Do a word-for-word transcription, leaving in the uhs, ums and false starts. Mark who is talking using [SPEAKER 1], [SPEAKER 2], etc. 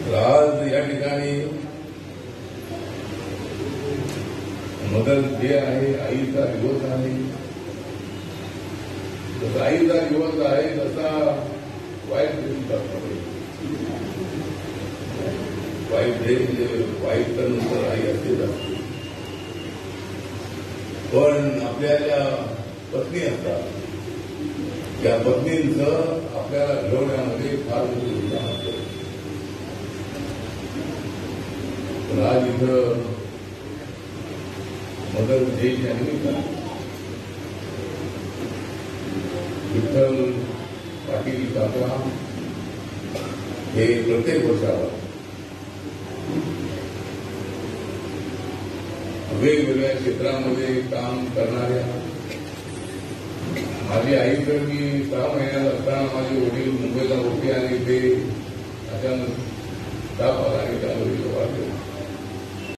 [SPEAKER 1] आज या ठिकाणी मदर डे आहे, आईचा दिवस आहे. जसा आईचा दिवस आहे तसा वाईफ डे सुद्धा वाईफ डे म्हणजे वाईफ तर नंतर आई असतेच असते. पण आपल्या ज्या पत्नी असतात त्या पत्नींचं आपल्याला घडवण्यामध्ये फार मोठी भूमिका असते. पण आज इथं मदर डेच्या निमित्तानं विठ्ठल पाटील काका हे प्रत्येक वर्षाला वेगवेगळ्या क्षेत्रामध्ये काम करणाऱ्या, माझी आई तर मी सहा महिन्यात असताना माझे वडील मुंबईला होते आणि ते अचानक ताप आला